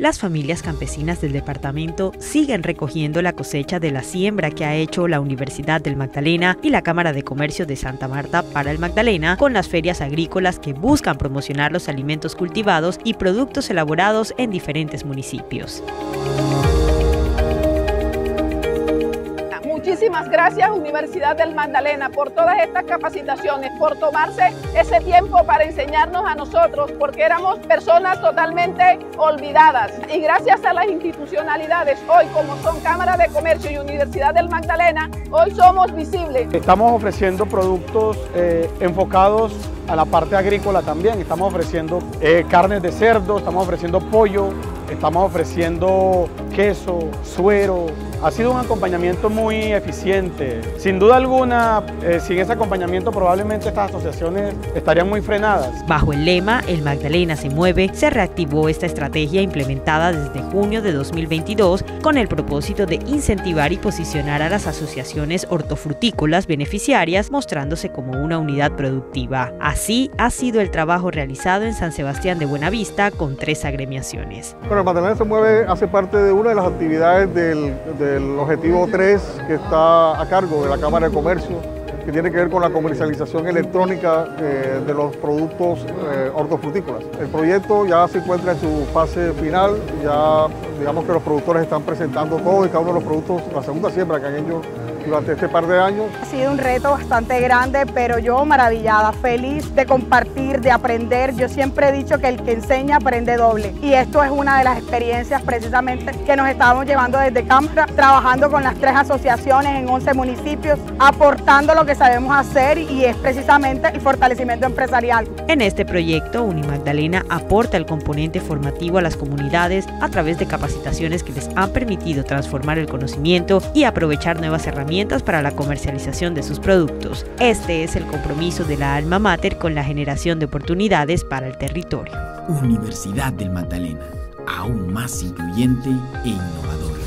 Las familias campesinas del departamento siguen recogiendo la cosecha de la siembra que ha hecho la Universidad del Magdalena y la Cámara de Comercio de Santa Marta para el Magdalena con las ferias agrícolas que buscan promocionar los alimentos cultivados y productos elaborados en diferentes municipios. Muchísimas gracias Universidad del Magdalena por todas estas capacitaciones, por tomarse ese tiempo para enseñarnos a nosotros, porque éramos personas totalmente olvidadas. Y gracias a las institucionalidades, hoy como son Cámara de Comercio y Universidad del Magdalena, hoy somos visibles. Estamos ofreciendo productos enfocados a la parte agrícola también. Estamos ofreciendo carnes de cerdo, estamos ofreciendo pollo, estamos ofreciendo queso, suero. Ha sido un acompañamiento muy eficiente. Sin duda alguna, sin ese acompañamiento probablemente estas asociaciones estarían muy frenadas. Bajo el lema El Magdalena se mueve, se reactivó esta estrategia implementada desde junio de 2022 con el propósito de incentivar y posicionar a las asociaciones hortofrutícolas beneficiarias, mostrándose como una unidad productiva. Así ha sido el trabajo realizado en San Sebastián de Buenavista con 3 agremiaciones. Bueno, el Magdalena se mueve hace parte de una de las actividades del objetivo 3 que está a cargo de la Cámara de Comercio, que tiene que ver con la comercialización electrónica de los productos hortofrutícolas. El proyecto ya se encuentra en su fase final, ya digamos que los productores están presentando todos y cada uno de los productos, la segunda siembra que han hecho durante este par de años. Ha sido un reto bastante grande, pero yo maravillada, feliz de compartir, de aprender. Yo siempre he dicho que el que enseña aprende doble. Y esto es una de las experiencias precisamente que nos estamos llevando desde Cámara, trabajando con las 3 asociaciones en 11 municipios, aportando lo que sabemos hacer y es precisamente el fortalecimiento empresarial. En este proyecto, Unimagdalena aporta el componente formativo a las comunidades a través de capacitaciones que les han permitido transformar el conocimiento y aprovechar nuevas herramientas para la comercialización de sus productos. Este es el compromiso de la Alma Mater con la generación de oportunidades para el territorio. Universidad del Magdalena, aún más incluyente e innovadora.